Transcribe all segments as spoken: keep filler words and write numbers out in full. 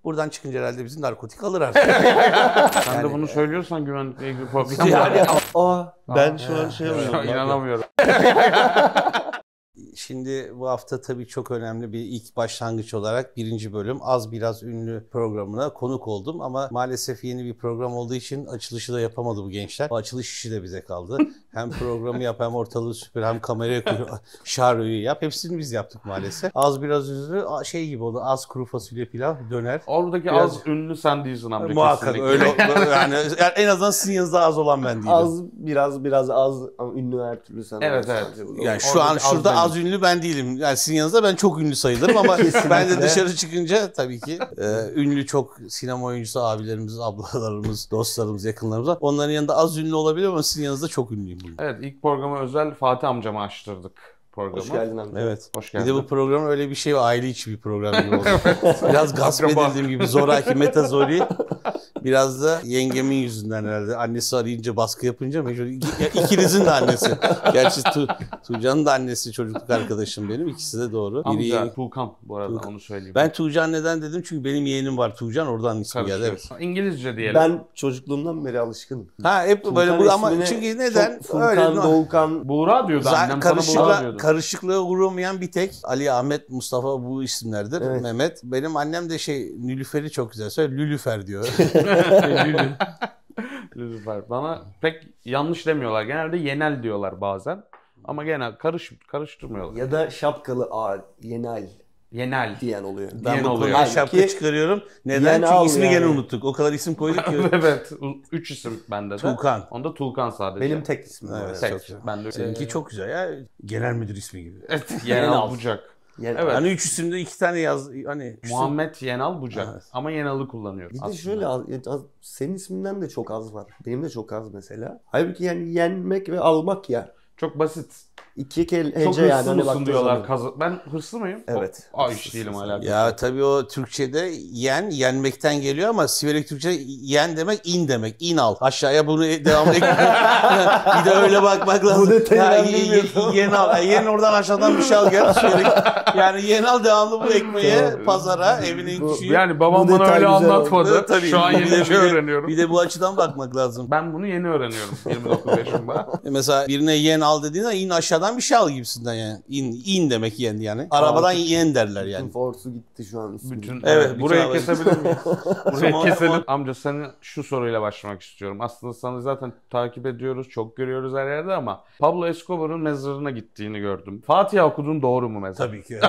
Buradan çıkınca herhalde bizi narkotik alır artık. Sen yani, de bunu söylüyorsan güvenlikle ilgili problem yani, Aa, ben şu an şey yapıyorum. İnanamıyorum. Şimdi bu hafta tabii çok önemli bir ilk başlangıç olarak birinci bölüm Az Biraz Ünlü programına konuk oldum. Ama maalesef yeni bir program olduğu için açılışı da yapamadı bu gençler. O açılış işi de bize kaldı. Hem programı yap hem ortalığı süpür hem kameraya koy, şarkıyı yap. Hepsini biz yaptık maalesef. Az Biraz Ünlü şey gibi oldu. Az kuru fasulye pilav döner. Oradaki Biraz... az ünlü sen değilsin amca. Muhakkak öyle. Yani, yani en azından sizin yanınızda az olan ben değilim. Az biraz biraz az ama ünlü her türlü sen. Evet evet. Yani şu an şurada az, az ünlü ben değilim. Yani sizin yanınızda ben çok ünlü sayılırım ama ben de dışarı çıkınca tabii ki e, ünlü çok sinema oyuncusu abilerimiz, ablalarımız, dostlarımız, yakınlarımız var. Onların yanında az ünlü olabilir ama sizin yanınızda çok ünlüyüm bugün. Evet, ilk programa özel Fatih amcama açtırdık programı. Hoş geldin amca. Evet. Hoş geldin. Bir de bu program öyle bir şey, aile içi bir program gibi oldu. Biraz gasp edildiğim gibi zoraki metazori. Biraz da yengemin yüzünden herhalde. Annesi arayınca, baskı yapınca mecbur. İkinizin de annesi. Gerçi tu, Tuğcan'ın da annesi çocukluk arkadaşım benim. İkisi de doğru. Amca Biri yeğen... Tuğkan bu arada Tuğkan. Onu söyleyeyim. Ben Tuğcan neden dedim? Çünkü benim yeğenim var Tuğcan. Oradan ismi geldi. Evet. İngilizce diyelim. Ben çocukluğumdan beri alışkınım. Ha hep Tuğkan böyle bu ama çünkü neden? Furkan, Doğukan. Buğra diyordu annem, sana Buğra diyordu. Karışıklığa uğramayan bir tek Ali, Ahmet, Mustafa bu isimlerdir. Evet. Mehmet. Benim annem de şey Nülüfer'i çok güzel söylüyor. Lülüfer diyor. Lülü. Lülüfer. Bana pek yanlış demiyorlar. Genelde Yenel diyorlar bazen. Ama genel karış karıştırmıyorlar. Ya da şapkalı A, Yenal. Yenel diyen oluyor. Ben diyen bu oluyor. konuda şapka Ki, çıkarıyorum. Neden? Çünkü ismi yani. Gene unuttuk. O kadar isim koyduk ki. Evet. Üç isim bende de. Tuğkan. Onda Tuğkan sadece. Benim tek ismim. Evet, tek. çok güzel. Ben de Seninki ee... çok güzel ya. Genel müdür ismi gibi. Evet. Yenal Bucak. Yenal. Evet. Hani üç isimde iki tane yaz. Hani Muhammed Yenal Bucak. Evet. Ama Yenal'ı kullanıyorum. Bir de aslında. şöyle az, az, senin isminden de çok az var. Benim de çok az mesela. Halbuki yani yenmek ve almak ya. Çok basit. İki kere hece çok yani. Çok hırslı hani mısın diyorlar. Kazı... Ben hırslı mıyım? Evet. Aa hiç değilim hala. Ya tabii o Türkçe'de yen, yenmekten geliyor ama Siverek Türkçe yen demek in demek. İn al. Aşağıya bunu devamlı bir de öyle bakmak lazım. Bu detayı ben bilmiyordum. Yen al. Yen oradan aşağıdan bir şey al gel. Yani yen al devamlı bu ekmeği pazara, evinin küçüğü. Yani babam bana öyle anlatmadı. Tabii, Şu an yeni bir şey öğreniyorum. Bir de bu açıdan bakmak lazım. Ben bunu yeni öğreniyorum yirmi dokuz yaşında. Mesela birine yen al dediğinde in aşağıdan bir şey al gibisinden yani. İn, in demek yen yani. Arabadan yen derler yani. Bütün forsu gitti şu an. Bütün, evet, evet, burayı kesebilir miyiz? Burayı keselim. Amca seni şu soruyla başlamak istiyorum. Aslında sana zaten takip ediyoruz, çok görüyoruz her yerde ama Pablo Escobar'ın mezarına gittiğini gördüm. Fatiha okudun, doğru mu mezar? Tabii ki.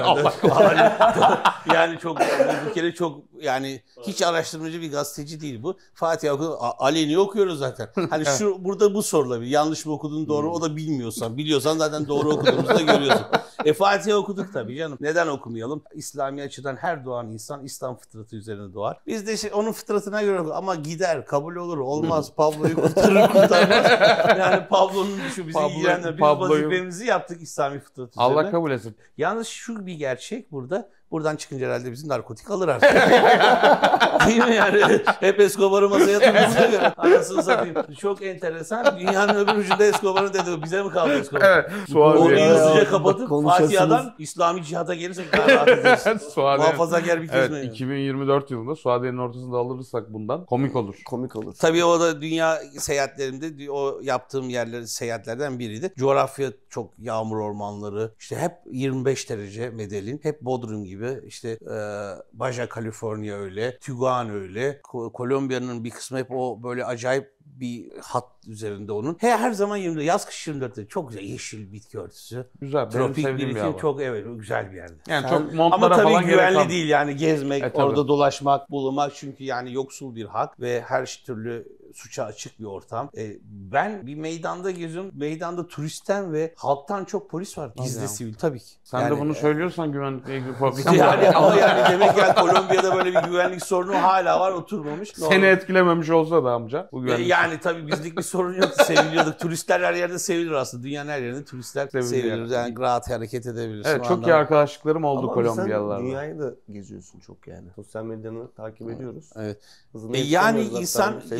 Yani çok bir kere çok yani hiç araştırmacı bir gazeteci değil bu. Fatiha okudun, aleni okuyoruz zaten. Hani şu burada bu sorulabilir. Yanlış mı okudun, doğru o da bilmiyorsan. Biliyorsan zaten doğru okuduğumuzu da görüyorsun. E Fatiha okuduk tabii canım. Neden okumayalım? İslami açıdan her doğan insan İslam fıtratı üzerine doğar. Biz de şey, onun fıtratına göre ama gider, kabul olur, olmaz. Pablo'yu kurtarır, kurtarmaz. Yani Pablo'nun şu bizi ilgilendir. Biz Pablo'yu... vazifemizi yaptık İslami fıtratı üzerine. Allah kabul etsin. Yalnız şu bir gerçek burada. Buradan çıkınca herhalde bizi narkotik alır artık. Değil mi yani? Hep Escobar'ı masaya yatırdığımıza göre. Anasını satayım. Çok enteresan. Dünyanın öbür ucunda Escobar'ın dedi. Bize mi kaldı Escobar? Evet. Onu hızlıca kapatıp Fatiha'dan İslami cihada gelirsek daha rahat ederiz. Muhafazakar bir kez mi? Evet, iki bin yirmi dört yılında Suadiye'nin ortasında alırsak bundan komik olur. Komik olur. Tabii o da dünya seyahatlerimde o yaptığım yerleri seyahatlerden biriydi. Coğrafya çok yağmur ormanları. İşte hep yirmi beş derece Medellin. Hep Bodrum gibi. İşte e, Baja California öyle, Tiguan öyle, Ko- Kolombiya'nın bir kısmı hep o böyle acayip bir hat üzerinde onun. He, her zaman yirmi dört, yaz kış yirmi dörtte çok güzel yeşil bitki örtüsü. Güzel, tropik benim sevdiğim bir hava. Çok evet güzel bir yerde. Yani Sen, çok montlara ama tabii falan güvenli gerek değil yani gezmek, e, orada dolaşmak, bulunmak çünkü yani yoksul bir hak ve her türlü suça açık bir ortam. Ee, ben bir meydanda geziyorum. Meydanda turistten ve halktan çok polis var. Gizli yani. Sivil tabii ki. Sen yani, de bunu söylüyorsan güvenlikle ilgili problem yani, ama yani demek yani Kolombiya'da böyle bir güvenlik sorunu hala var, oturmamış. Seni Normal. Etkilememiş olsa da amca. Bu güvenlik. Yani tabii bizlik bir sorun yoktu. Seviliyorduk. Turistler her yerde sevilir aslında. Dünyanın her yerinde turistler sevilir. sevilir. Yani rahat hareket edebilirsin. Evet, çok iyi arkadaşlıklarım oldu Kolombiyalılarla. Ama dünyayı da geziyorsun çok yani. Sosyal medyanı takip ediyoruz. Evet. E yani insan doğar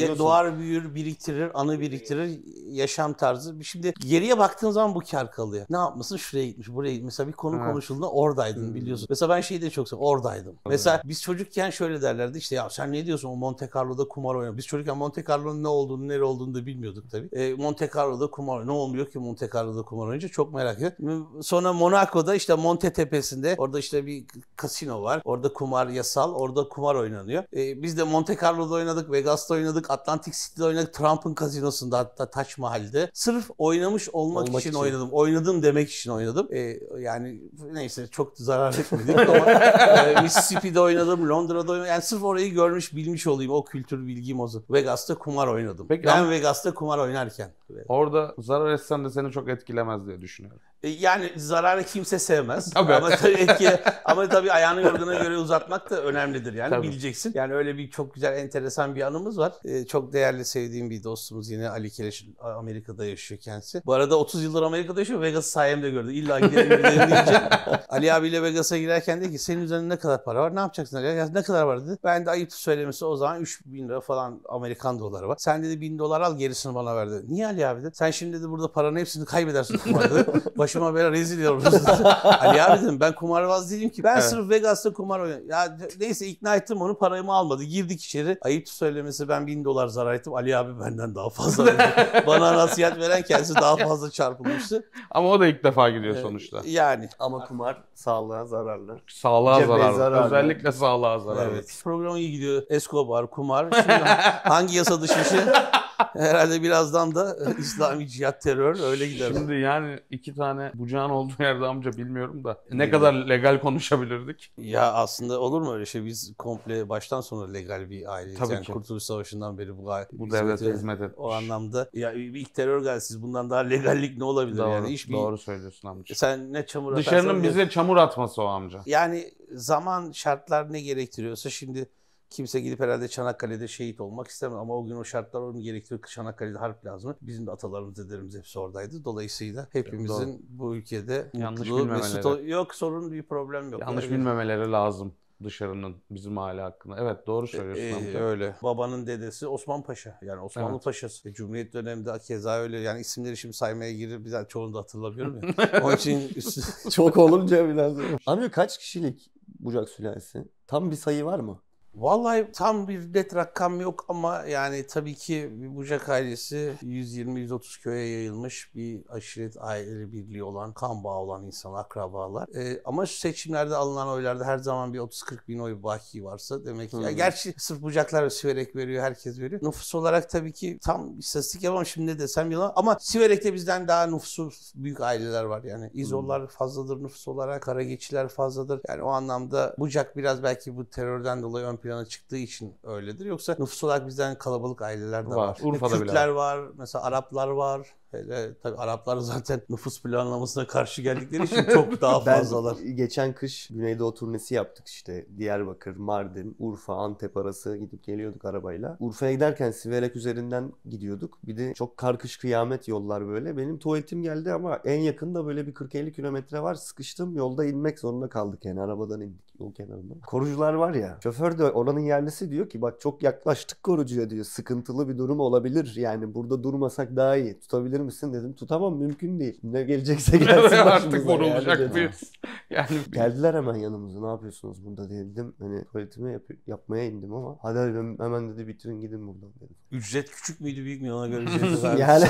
Doğar, büyür, biriktirir, anı biriktirir, yaşam tarzı. Şimdi geriye baktığın zaman bu kar kalıyor. Ne yapmışsın? Şuraya gitmiş, buraya gitmiş. Mesela bir konu Evet. konuşulduğunda oradaydın Hmm. biliyorsun. Mesela ben şeyi de çok seviyorum. Oradaydım. Mesela biz çocukken şöyle derlerdi işte ya sen ne diyorsun o Monte Carlo'da kumar oynuyor. Biz çocukken Monte Carlo'nun ne olduğunu, nere olduğunu da bilmiyorduk tabii. E, Monte Carlo'da kumar ne olmuyor ki Monte Carlo'da kumar oynayınca çok merak ettim. Sonra Monaco'da işte Monte Tepesi'nde orada işte bir kasino var. Orada kumar yasal. Orada kumar oynanıyor. E, biz de Monte Carlo'da oynadık, Vegas'ta oynadık, Atlantic City'de oynadık, Trump'ın kazinosunda hatta Taç Mahal'de. Sırf oynamış olmak, Olmak için, için. oynadım. Oynadım demek için oynadım. E, yani neyse çok zarar etmedik ama e, Mississippi'de oynadım, Londra'da oynadım. Yani sırf orayı görmüş, bilmiş olayım. O kültür bilgim o. Vegas'ta kumar oynadım. Peki ben ama- Vegas'ta kumar oynarken. Orada zarar etsen de seni çok etkilemez diye düşünüyorum. E, Yani zararı kimse sevmez. Tabii. Ama tabii etki, ama tabii ayağını yorgana göre uzatmak da önemlidir yani Tabii. bileceksin. Yani öyle bir çok güzel enteresan bir anımız var. E, çok değerli sevdiğim bir dostumuz yine Ali Keleş Amerika'da yaşıyor kendisi. Bu arada otuz yıldır Amerika'da yaşıyor. Vegas'ı sayemde gördü. İlla gidelim gidelim deyince. Ali abiyle Vegas'a girerken dedi ki senin üzerinde ne kadar para var? Ne yapacaksın Ali? Ya, ne kadar var dedi. Ben de ayıp söylemesi o zaman üç bin lira falan Amerikan doları var. Sen dedi bin dolar al gerisini bana ver dedi. Niye Ali abi dedi. Sen şimdi dedi burada paranın hepsini kaybedersin kumarda. Başıma böyle rezil oluruz. Ali abi dedim ben kumarbaz değilim ki. Ben Evet. sırf Vegas'ta kumar oynuyorum. Ya neyse ikna ettim onu paramı almadı. Girdik içeri. Ayıp söylemesi ben bin dolar zarar ettim. Ali abi benden daha fazla. Bana nasihat veren kendisi daha fazla çarpılmıştı. Ama o da ilk defa gidiyor sonuçta. Yani. Ama kumar sağlığa zararlı. Sağlığa Cebe zararlı. zararlı. Özellikle sağlığa zararlı. Evet. Program iyi gidiyor. Escobar, kumar. Şimdi hangi yasa dışı işi? Herhalde birazdan da İslami cihat, terör öyle gider. Şimdi yani iki tane bucağın olduğu yerde amca bilmiyorum da ne Bilmiyorum. kadar legal konuşabilirdik? Ya aslında olur mu öyle şey? Biz komple baştan sona legal bir aileyiz. Tabii yani ki. Kurtuluş Savaşı'ndan beri bu, aile- Bu hizmet devlete eden- hizmet etmiş. O anlamda ya ilk terör gelsiz bundan daha legallik ne olabilir Doğru, yani? Hiçbir, doğru söylüyorsun amca. Sen ne çamur atarsan Dışarının diye- bize çamur atması o amca. Yani zaman şartlar ne gerektiriyorsa şimdi kimse gidip herhalde Çanakkale'de şehit olmak istemez ama o gün o şartlar onu gerektiriyor. Çanakkale'de harp lazım. Bizim de atalarımız, dedelerimiz hepsi oradaydı. Dolayısıyla hepimizin bu ülkede Yanlış mutlu, bilmemeleri. mesut ol- yok sorun bir problem yok. Yanlış Öyle. bilmemeleri lazım dışarının bizim aile hakkında. Evet doğru Ee, söylüyorsun amca. öyle. Babanın dedesi Osman Paşa. Yani Osmanlı Evet. Paşası. E, Cumhuriyet döneminde keza öyle. Yani isimleri şimdi saymaya girir. Bizden çoğunu da hatırlamıyorum ya. Onun için üstü... Çok olunca biraz. Amca kaç kişilik Bucak sülalesi? Tam bir sayı var mı? Vallahi tam bir net rakam yok ama yani tabii ki bir Bucak ailesi yüz yirmi yüz otuz köye yayılmış bir aşiret aile birliği olan, kan bağı olan insan, akrabalar. Ee, ama şu seçimlerde alınan oylarda her zaman bir otuz kırk bin oy baki varsa demek ki. Hmm. Ya gerçi sırf Bucaklar ve Siverek veriyor, herkes veriyor. Nüfus olarak tabii ki tam istatistik yapamam şimdi ne desem yalan ama Siverek'te bizden daha nüfusu büyük aileler var yani. İzollar fazladır nüfus olarak, Karageçiler fazladır. Yani o anlamda Bucak biraz belki bu terörden dolayı ön plana çıktığı için öyledir. Yoksa nüfus olarak bizden kalabalık aileler de Var. var. Urfa'da bile Kürtler var. Mesela Araplar var. Hele tabii Araplar zaten nüfus planlamasına karşı geldikleri için çok daha fazlalar. Ben geçen kış Güneydoğu turnesi yaptık işte. Diyarbakır, Mardin, Urfa, Antep arası gidip geliyorduk arabayla. Urfa'ya giderken Siverek üzerinden gidiyorduk. Bir de çok karkış kıyamet yollar böyle. Benim tuvaletim geldi ama en yakında böyle bir kırk elli kilometre var. Sıkıştım. Yolda inmek zorunda kaldık yani. Arabadan indik yol kenarında. Korucular var ya. Şoför de oranın yerlisi diyor ki bak çok yaklaştık korucuya diyor. Sıkıntılı bir durum olabilir. Yani burada durmasak daha iyi. Tutabilir misin dedim. Tutamam mümkün değil. Ne gelecekse gelsin Artık başımıza yani vurulacak dedim. mıyız? Yani Geldiler hemen yanımıza. Ne yapıyorsunuz burada dedim. Hani tuvaletimi yap- yapmaya indim ama hadi hadi ben- hemen dedi bitirin gidin buradan dedim. Ücret küçük müydü büyük mü ona göre ücreti vermiş. Yani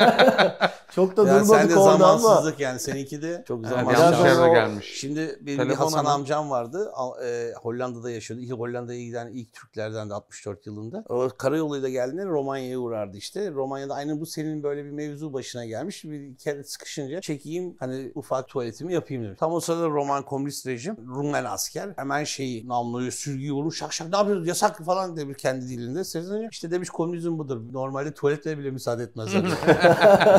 çok da Yani sen durmadık de orada ama. zamansızlık yani seninki de çok evet, zamansız. yanlış sonra yerde o- gelmiş. Şimdi benim bir Telefon Hasan ama- amcam vardı. Al- e, Hollanda'da yaşıyordu. İlk Hollanda'ya giden ilk Türklerden de altmış dört yılında. O karayoluyla geldiğinde Romanya'ya uğrardı işte. Romanya'da aynı bu senin böyle bir mevzu başına gelmiş. Bir kere sıkışınca çekeyim hani ufak tuvaletimi yapayım demiş. Tam o sırada Roman komünist rejim, Rumen asker hemen şeyi namluyu sürgüyü vurmuş şak şak ne yapıyorsun yasak falan demiş kendi dilinde. Seslenince işte demiş komünizm budur. Normalde tuvaletlere bile müsaade etmezler. Yani komünizm-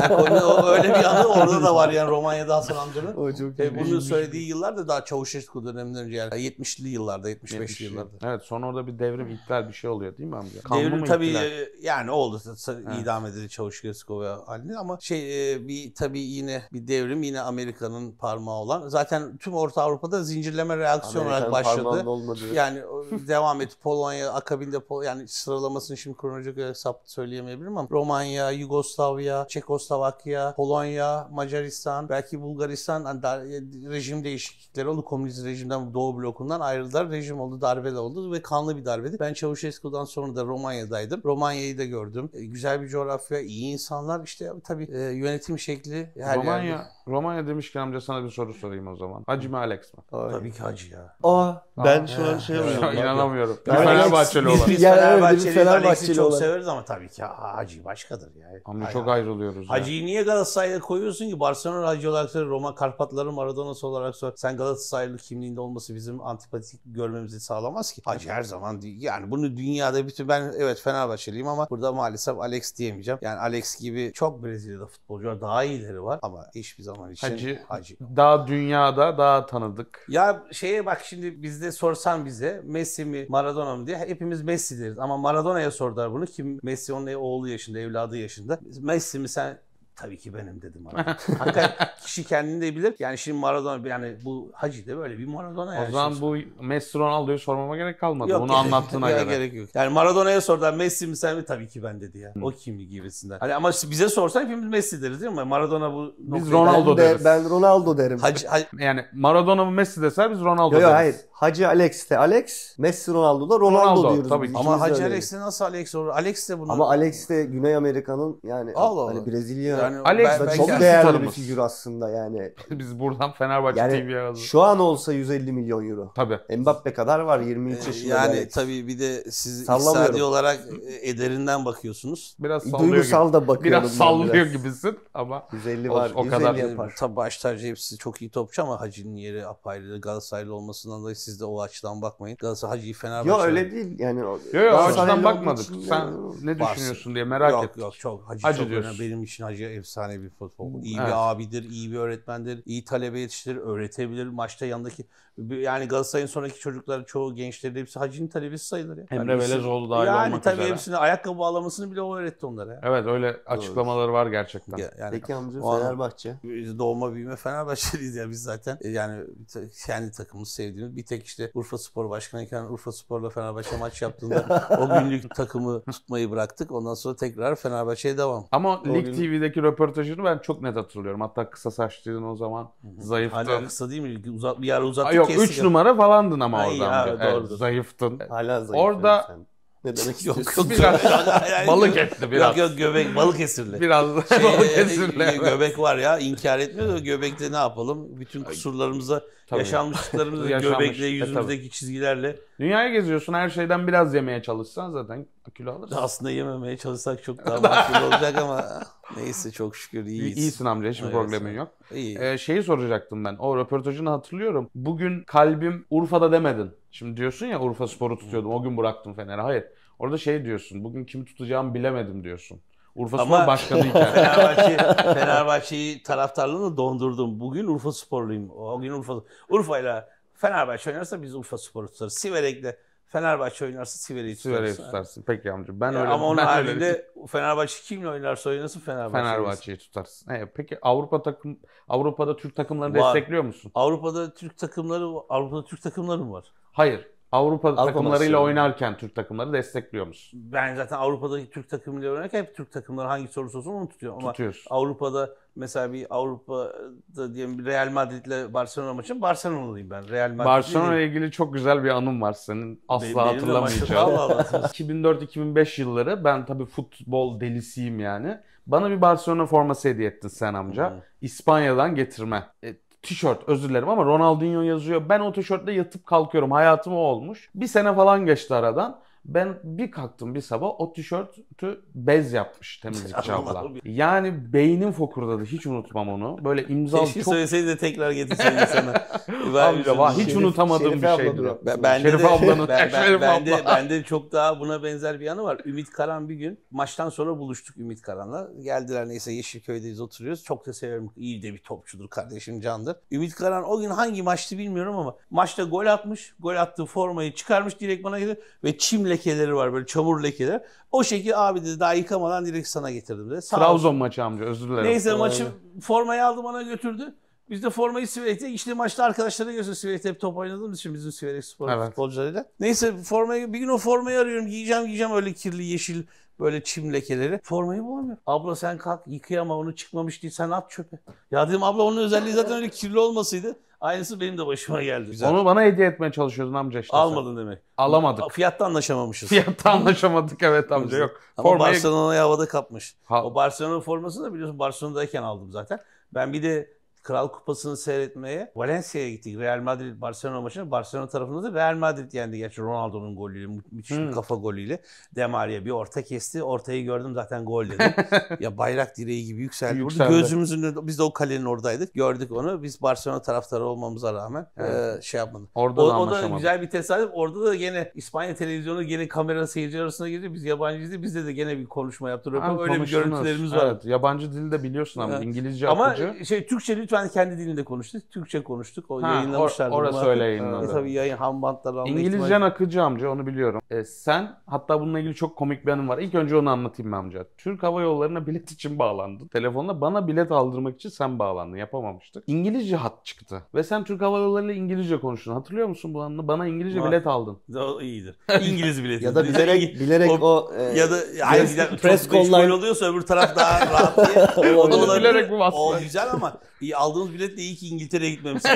o öyle bir anı orada da var yani Romanya'da Hasan amcanın. O çok E, bunu ilginç. söylediği yıllar da daha Çavuşescu döneminden önce yani yetmişli yıllarda, yetmiş beşli yıllarda. Evet, sonra orada bir devrim iptal bir şey oluyor değil mi amca? Kanlı Devrim mı tabii ihtilal? e, yani oldu. Evet. İdam edildi Çavuşescu ve halini ama şey e, bir tabii yine bir devrim yine Amerika'nın parmağı olan. Zaten tüm Orta Avrupa'da zincirleme reaksiyon olarak Amerikan başladı. parmağının olmadığı. Yani o devam et Polonya akabinde Pol yani sıralamasını şimdi kronolojik olarak hesap söyleyemeyebilirim ama Romanya, Yugoslavya, Çekoslovakya, Polonya, Macaristan, belki Bulgaristan hani dar, rejim değişiklikleri oldu. Komünist rejimden Doğu blokundan ayrıldılar. Rejim oldu, darbe oldu ve kanlı bir darbeydi. Ben Çavuşescu'dan sonra da Romanya'daydım. Romanya'yı da gördüm. E, güzel bir coğrafya, iyi insanlar. İşte tabii e, yönetim şekli her Romanya, yerde. Romanya demişken amca sana bir soru sorayım o zaman. Hacı mı Alex mi? Ay. Tabii ki hacı ya. Aa, ben Aa, şu an şey ya, oluyorum. Şu an inanamıyorum. Bir Ben Fenerbahçeli Alex- olarak. Biz Yani evet, Fenerbahçeliyiz, bir Fenerbahçeli Alex'i çok olarak. severiz ama tabii ki hacı başkadır yani. Amca Hay çok hay. ayrılıyoruz ya. Hacı'yı niye Galatasaray'da koyuyorsun ki? Barcelona hacı olarak söyle, Roma Karpatların Maradona'sı olarak söyle. Sen Galatasaraylı kimliğinde olması bizim antipatik görmemizi sağlamaz ki. Hacı her zaman değil. Yani bunu dünyada bütün ben evet Fenerbahçeliyim ama burada maalesef Alex diyemeyeceğim. Yani Alex gibi çok Brezilya'da futbolcu var. Daha iyileri var ama hiçbir zaman için Hacı, hacı. daha dünyada daha tanıdık. Ya şeye bak şimdi bizde sorsan bize Messi mi Maradona mı diye hepimiz Messi deriz. Ama Maradona'ya sordular bunu. Kim Messi onun oğlu yaşında, evladı yaşında. Messi mi sen? Tabii ki benim dedim. Hakikaten kişi kendini de bilir. Yani şimdi Maradona yani bu Hacı da böyle bir Maradona yani. O zaman bu Messi Ronaldo'yu sormama gerek kalmadı. Yok, Bunu gerek- anlattığına yok, göre. gerek yok. Yani Maradona'ya sordular Messi mi sen mi? Tabii ki ben dedi ya. Hı. O kimi gibisinden. Hani ama bize sorsan hepimiz Messi deriz değil mi? Maradona bu Biz noktayı- Ronaldo Ben, de, deriz. ben Ronaldo derim. Hacı, Hacı- Yani Maradona mı Messi deser biz Ronaldo Yok yok deriz. hayır. Hacı Alex de Alex, Messi Ronaldo da Ronaldo, Ronaldo, diyoruz. tabii biz. ki. ama İkimiz de Hacı öyleyiz. Alex'e nasıl Alex olur? Alex de bunu. Ama Alex de Güney Amerika'nın yani Allah hani Allah. Brezilya Yani Alex ben- da ben çok kendi- değerli bir starımız. figür aslında yani. Biz buradan Fenerbahçe Yani T V'ye yazdık. şu an olsa yüz elli milyon euro. Tabii. Mbappe kadar var yirmi üç Ee, yaşında. Yani Alex. tabii bir de siz Sallamıyorum. iktisadi olarak e, ederinden bakıyorsunuz. Biraz sallıyor Duygusal gibi. da bakıyorum. Biraz ben sallıyor biraz. gibisin ama yüz elli O- var. o yüz elli kadar. yapar. Tabii baş tacı hepsi çok iyi topçu ama Hacı'nın yeri apayrı. Galatasaraylı olmasından dolayı siz de o açıdan bakmayın. Galatasaray Hacı'yı Fenerbahçe. Yok öyle değil yani. o- Yok yok o Galatasaraylı açıdan olduğu bakmadık. için Sen yani- ne Varsın. düşünüyorsun diye merak yok, ettik. Yok çok Hacı, Hacı çok diyorsun. önemli. Benim için Hacı efsane bir futbol. İyi Evet. bir abidir, iyi bir öğretmendir, iyi talebe yetiştirir, öğretebilir. Maçta yanındaki yani Galatasaray'ın sonraki çocuklar çoğu gençleri de hepsi Hacı'nın talebesi sayılır ya. Emre Yani hepsi- Belezoğlu dahil Yani olmak tabii üzere. hepsini ayakkabı bağlamasını bile o öğretti onlara ya. Evet öyle açıklamaları var gerçekten. Ya- Yani Peki amca O an- Fenerbahçe. biz doğma büyüme Fenerbahçeliyiz ya biz zaten. E, Yani kendi takımımızı sevdiğimiz bir tek işte Urfa Spor Başkanıyken Urfa Spor'la Fenerbahçe maç yaptığında o günlük takımı tutmayı bıraktık. Ondan sonra tekrar Fenerbahçe'ye devam. Ama O Lig gün- T V'deki röportajını ben çok net hatırlıyorum. Hatta kısa saçlıydın o zaman. Zayıftın. Hala kısa değil mi? Uzat, bir ara Aa, uzattık yok kestik. üç numara falandın ama Ay orada ya, amca. Evet, doğrudur. zayıftın. Hala zayıf. Orada- yani sen. Ne demek Yok istiyorsun? yok. Biraz Hayır, hayır, balık yok. etli biraz. Yok yok göbek Balıkesirli. Biraz Şey, Balıkesirli. e, evet. göbek var ya inkar etmiyor da göbekte ne yapalım? Bütün kusurlarımıza, Tabii. yaşanmışlıklarımızı Yaşanmış. göbekle, E, yüzümüzdeki çizgilerle Dünyayı geziyorsun her şeyden biraz yemeye çalışsan zaten kilo alırsın. aslında yememeye çalışsak çok daha makbul olacak ama neyse çok şükür iyiyiz. İyisin amca hiçbir Evet, problemin evet. yok. İyi. Ee, şeyi soracaktım ben. O röportajını hatırlıyorum. Bugün kalbim Urfa'da demedin. Şimdi diyorsun ya Urfa Spor'u tutuyordum. O gün bıraktım Fener'i. Hayır. Orada şey diyorsun. Bugün kimi tutacağımı bilemedim diyorsun. Urfa Ama- Spor başkanıyken. Fenerbahçe, Fenerbahçe'yi taraftarlığını dondurdum. Bugün Urfa Sporluyum. O gün Urfa Urfa'yla Fenerbahçe oynarsa biz Urfa Spor'u tutarız. Siverek'le Fenerbahçe oynarsa Siverek'i tutarız. Sivere'yi tutarsın. Peki amca. Ben Ya öyle. ama onun ben öyle- haricinde Fenerbahçe kimle oynarsa oynasın Fenerbahçe. Fenerbahçe'yi tutarsın. He, peki Avrupa takım Avrupa'da Türk takımlarını Var. destekliyor musun? Avrupa'da Türk takımları Avrupa'da Türk takımları mı var? Hayır. Avrupa, Avrupa takımlarıyla maçları. oynarken Türk takımları destekliyor musun? Ben zaten Avrupa'daki Türk takımıyla oynarken hep Türk takımları hangi sorusu olsun onu tutuyorum. Ama Tutuyorsun. Avrupa'da mesela bir Avrupa'da diyelim bir Real Madrid'le Barcelona maçı Barcelona'lıyım ben. Real Madrid Barcelona ile değil. ilgili çok güzel bir anım var senin. Asla Benim de maçım- hatırlamayacağım. Allah Allah. iki bin dört iki bin beş yılları ben tabii futbol delisiyim yani. Bana bir Barcelona forması hediye ettin sen amca. Hı. İspanya'dan getirme. E, tişört özür dilerim ama Ronaldinho yazıyor. Ben o tişörtle yatıp kalkıyorum. Hayatım o olmuş. Bir sene falan geçti aradan. Ben bir kalktım bir sabah o tişörtü bez yapmış temizlikçi abla. Allah'ım. Yani beynim fokurdadı. Hiç unutmam onu. Böyle imzalı Keşke çok... söyleseydi de tekrar getirseydi sana. Amca vah, hiç Şerif- unutamadığım Şerife bir abla şeydir mı o. yaptı? Ben, bende Şerife de, ablanın- ben, ben, Şerife bende, abla. bende çok daha buna benzer bir yanı var. Ümit Karan bir gün maçtan sonra buluştuk Ümit Karan'la. Geldiler, neyse Yeşilköy'deyiz, oturuyoruz. Çok da severim. İyi de bir topçudur kardeşim, candır. Ümit Karan o gün hangi maçtı bilmiyorum ama maçta gol atmış. Gol attığı formayı çıkarmış, direkt bana getirdi ve çim lekeleri var, böyle çamur lekeleri. O şekilde abi dedi, daha yıkamadan direkt sana getirdim dedi. Sağ Trabzon olsun. maçı amca, özür dilerim. Neyse Aynen. maçı formayı aldı, bana götürdü. Biz de formayı Siverek'te, işte maçta arkadaşlara gösteriyor. Siverek'te hep top oynadığımız için bizim Siverek spor Evet. futbolcularıyla. Neyse formayı, bir gün o formayı arıyorum, giyeceğim giyeceğim öyle kirli yeşil böyle çim lekeleri. Formayı bulamıyorum. Abla sen kalk yıkayama, onu çıkmamış değil, sen at çöpe. Ya dedim abla, onun özelliği zaten öyle kirli olmasıydı. Aynısı benim de başıma geldi. Güzel. Onu bana hediye etmeye çalışıyordun amca işte. sen. Almadın demek. Alamadık. Fiyatta anlaşamamışız. Fiyatta anlaşamadık, evet amca, yok. Ama Formayı... Barcelona'yı havada kapmış. Ha- O Barcelona formasını da biliyorsun Barcelona'dayken aldım zaten. Ben bir de Kral Kupası'nı seyretmeye Valencia'ya gittik. Real Madrid Barcelona maçına. Barcelona tarafında da Real Madrid yendi. Gerçi Ronaldo'nun golüyle, mü- müthiş bir Hmm. kafa golüyle. De Maria bir orta kesti. Ortayı gördüm zaten, gol dedim. Ya bayrak direği gibi yükseldi. Burada Yükseldi. gözümüzün önünde, biz de o kalenin oradaydık. Gördük onu. Biz Barcelona taraftarı olmamıza rağmen Evet. e, şey yapmadık. Orada O, da o da anlaşamadık. güzel bir tesadüf. Orada da gene İspanya televizyonu gene kamera seyirci arasına girdi. Biz yabancıyız. Bizde de gene bir konuşma yaptı. Abi Öyle bir konuştunuz. görüntülerimiz var. Evet, yabancı dili de biliyorsun ama Evet. İngilizce Ama akıcı. şey, Türkçe lütfen kendi dilinde konuştuk. Türkçe konuştuk. O Ha, yayınlamışlardı. or- orası bunu. öyle yayınlandı. E, tabii yayın ham bantları alma İngilizcen ihtimali- akıcı amca, onu biliyorum. E, sen, hatta bununla ilgili çok komik bir anım var. İlk önce onu anlatayım mı amca? Türk Hava Yolları'na bilet için bağlandın. Telefonla bana bilet aldırmak için sen bağlandın. Yapamamıştık. İngilizce hat çıktı. Ve sen Türk Hava Yolları ile İngilizce konuştun. Hatırlıyor musun bu anını? Bana İngilizce Var. bilet aldın. O iyidir. İngiliz bileti. Ya da bilerek bilerek O- o, e, ya da yani press- gider, press çok meşgul call'lar- oluyorsa öbür taraf daha rahat diye. Onu olabilir. bilerek bu bastı. O güzel ama iyi, aldığımız biletle iyi ki İngiltere'ye gitmemişsin.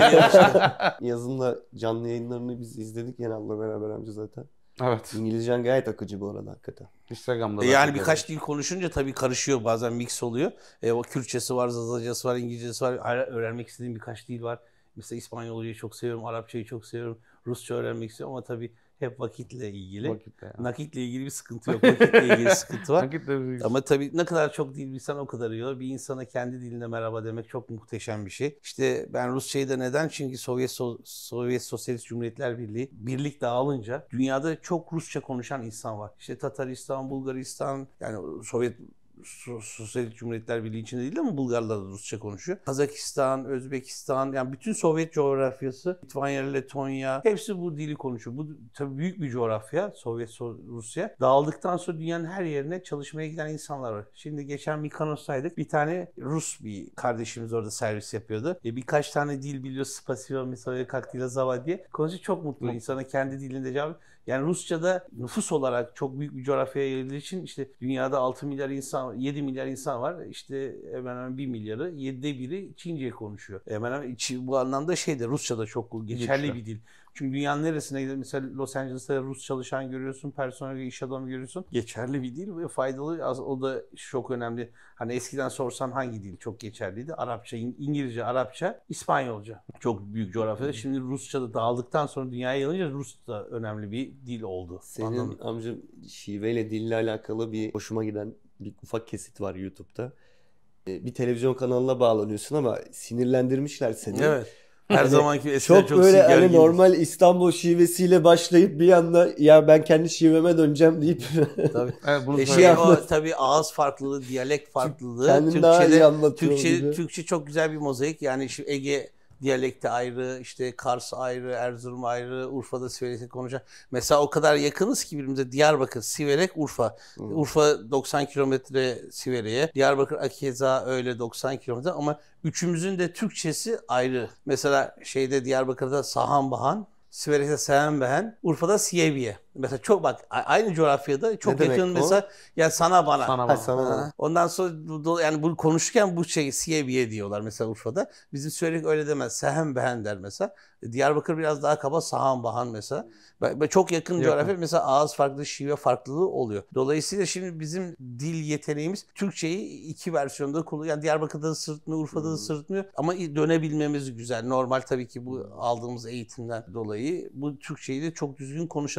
yazınla canlı yayınlarını biz izledik Yenal'la beraber amca zaten. Evet. İngilizcen gayet akıcı bu arada hakikaten. Instagram'da da Yani çok birkaç dil konuşunca tabii karışıyor, bazen mix oluyor. E, o Kürtçesi var, Zazacası var, İngilizcesi var. Hala öğrenmek istediğim birkaç dil var. Mesela İspanyolcayı çok seviyorum, Arapçayı çok seviyorum. Rusça öğrenmek istiyorum ama tabii hep vakitle ilgili. Vakitte ya. Nakitle ilgili bir sıkıntı yok. Vakitle ilgili sıkıntı var. Vakitte bir- Ama tabii ne kadar çok dil bilsen o kadar iyi olur. Bir insana kendi dilinde merhaba demek çok muhteşem bir şey. İşte ben Rusçayı da neden? Çünkü Sovyet So- Sovyet Sosyalist Cumhuriyetler Birliği birlik dağılınca dünyada çok Rusça konuşan insan var. İşte Tataristan, Bulgaristan, yani Sovyet So- Sosyalist Cumhuriyetler Birliği içinde değil ama Bulgarlar da Rusça konuşuyor. Kazakistan, Özbekistan, yani bütün Sovyet coğrafyası, Litvanya, Letonya, hepsi bu dili konuşuyor. Bu tabii büyük bir coğrafya, Sovyet So- Rusya. Dağıldıktan sonra dünyanın her yerine çalışmaya giden insanlar var. Şimdi geçen Mikonos'taydık. Bir tane Rus bir kardeşimiz orada servis yapıyordu. E, birkaç tane dil biliyor. Spasibo, Misoye, Kaktila, Zava diye. Konuşuyor, çok mutlu. İnsana kendi dilinde cevap. Yani Rusça'da nüfus olarak çok büyük bir coğrafyaya yayıldığı için işte dünyada altı milyar insan, yedi milyar insan var. İşte hemen hemen bir milyarı, yedide biri Çince konuşuyor. Hemen hemen içi- bu anlamda şeyde Rusça'da çok geçerli Güçlü. bir dil. Çünkü dünyanın neresine gidiyorsun? Mesela Los Angeles'ta Rus çalışan görüyorsun, personel iş adamı görüyorsun. Geçerli bir dil ve faydalı. Az- O da çok önemli. Hani eskiden sorsan hangi dil çok geçerliydi? Arapça, İng- İngilizce, Arapça, İspanyolca. Çok büyük coğrafyada. Şimdi Rusça'da dağıldıktan sonra dünyaya yayılınca Rus da önemli bir dil oldu. Senin Anladın mı? amca şiveyle dille alakalı bir hoşuma giden bir ufak kesit var YouTube'da. E, Bir televizyon kanalına bağlanıyorsun ama sinirlendirmişler seni. Evet. Her Hani zamanki eskiden Çok, çok, böyle sünger hani gibi. normal İstanbul şivesiyle başlayıp bir anda ya ben kendi şiveme döneceğim deyip Tabii. Evet, bunu E söyle- şey, Şey o anlat- tabii ağız farklılığı, diyalekt farklılığı. kendini daha iyi Türkçe'de, anlatıyor Türkçe, gibi. Türkçe çok güzel bir mozaik. Yani şu Ege diyalekti ayrı, işte Kars ayrı, Erzurum ayrı, Urfa'da Siverek'te konuşan. Mesela o kadar yakınız ki birbirimize. Diyarbakır, Siverek, Urfa. Hı. Urfa doksan kilometre Siverek'e. Diyarbakır Akeza öyle doksan kilometre ama üçümüzün de Türkçesi ayrı. Mesela şeyde Diyarbakır'da Sahan Bahan, Siverek'te Sehen Behen, Urfa'da Siyebiye. Mesela çok bak a- aynı coğrafyada çok Ne demek yakın o? mesela ya sana bana. Sana Ha, bak. sana bak. Ha. Ondan sonra bu- do- yani bu konuşurken bu şey Siyebiye diyorlar mesela Urfa'da. Bizim Siverek öyle demez. Sehen Behen der mesela. Diyarbakır biraz daha kaba, Sahan Bahan mesela. Ve- ve çok yakın, Yakın. coğrafya mesela ağız farklı, şive farklılığı oluyor. Dolayısıyla şimdi bizim dil yeteneğimiz Türkçeyi iki versiyonda kullanıyor. Yani Diyarbakır'da da sırıtmıyor, Urfa'da da sırıtmıyor. Ama dönebilmemiz güzel. Normal tabii ki bu aldığımız eğitimden dolayı bu Türkçeyi de çok düzgün konuşabiliyoruz.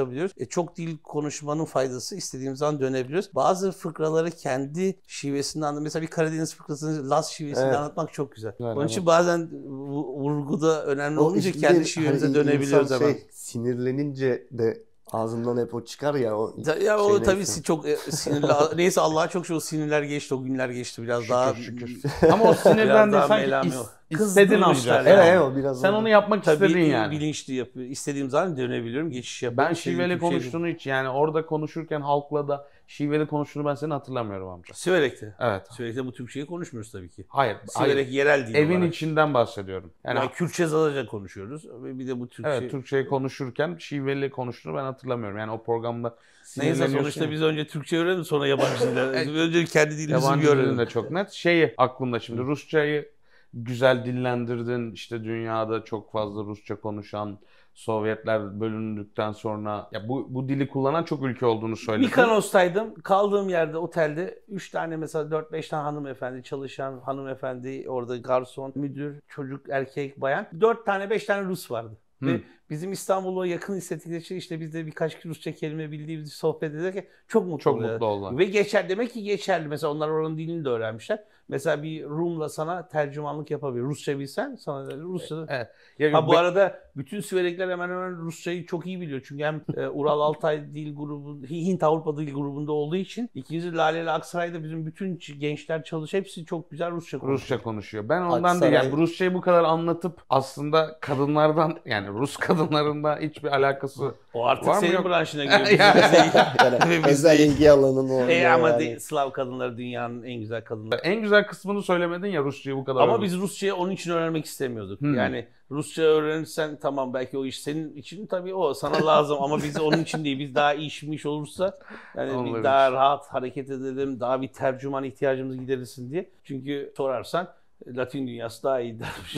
e, çok dil konuşmanın faydası, istediğimiz zaman dönebiliyoruz. Bazı fıkraları kendi şivesinde anlatmak. Mesela bir Karadeniz fıkrasını Laz şivesinde Evet. anlatmak çok güzel. Yani Onun için evet. bazen vu- vurguda önemli O olunca işte kendi şivemize hani dönebiliyoruz insan hemen. şey, sinirlenince de ağzından hep o çıkar ya. O Ta- Ya o şey tabii neyse. si- çok e, sinirli. Neyse Allah'a çok şükür o sinirler geçti, o günler geçti biraz daha. Şükür. Ama o Biraz sinirden değil daha sanki melami is, o. istedin Kızdırmışlar amca. yani. Evet, evet, o biraz Sen oldu. onu yapmak Tabii istedin yani. bilinçli yapıyor. İstediğim zaman dönebiliyorum, geçiş yapıyorum. Ben İstediğim şiveli Türkçe'ye- konuştuğunu hiç yani orada konuşurken halkla da şiveli konuştuğunu ben seni hatırlamıyorum amca. Siverek'te. Evet. Siverek'te bu Türkçeyi konuşmuyoruz tabii ki. Hayır. hayır. Siverek yerel dil Evin olarak. içinden bahsediyorum. Yani, Yani Kürtçe Zazaca konuşuyoruz. Ve bir de bu Türkçe. evet, Türkçeyi konuşurken şiveli konuştuğunu ben hatırlamıyorum. Yani o programda Neyse sinirleniyorsun sonuçta ya. biz önce Türkçe öğrenelim sonra yabancı diller. Önce kendi dilimizi Yabancı bir dilin öğrenelim. de çok net. Şeyi aklımda şimdi Rusçayı güzel dillendirdin. İşte dünyada çok fazla Rusça konuşan, Sovyetler bölündükten sonra ya bu bu dili kullanan çok ülke olduğunu söyledin. Mikonos'taydım. Kaldığım yerde otelde üç tane mesela dört beş tane hanımefendi, çalışan hanımefendi, orada garson, müdür, çocuk, erkek, bayan. dört tane beş tane Rus vardı. Hı. Ve bizim İstanbul'a yakın hissettikleri şey işte biz de birkaç Rusça kelime bildiğimiz sohbet ederken çok mutlu Çok oluyorlar. mutlu oldular. Ve geçer demek ki geçerli. Mesela onlar oranın dilini de öğrenmişler. Mesela bir Rum'la sana tercümanlık yapabilir. Rusça bilsen sana da Rusça. Evet. Ya, Ha bu be- arada bütün Siverekler hemen hemen Rusçayı çok iyi biliyor. Çünkü hem e, Ural Altay dil grubu, Hint Avrupa dil grubunda olduğu için ikinci Laleli Aksaray'da bizim bütün ç- gençler çalış hepsi çok güzel Rusça konuşuyor. Rusça konuşuyor. Ben ondan değil Aksaray- yani Rusçayı bu kadar anlatıp aslında kadınlardan yani Rus kadınlarında hiçbir alakası O artık var mı senin yok? branşına giriyor. Bizim Yani- bize- Yani Ve biz özel de- ilgi alanın orada. E ama yani. de, Slav kadınları dünyanın en güzel kadınları. en güzel kısmını söylemedin ya Rusçayı bu kadar. Ama övdün. biz Rusçayı onun için öğrenmek istemiyorduk. Hmm. Yani Rusça öğrenirsen tamam belki o iş senin için tabii o sana lazım ama biz onun için değil. Biz daha işmiş olursa yani Olabilir. bir daha rahat hareket edelim, daha bir tercüman ihtiyacımız giderilsin diye. Çünkü sorarsan Latin dünyası daha iyi dermiş.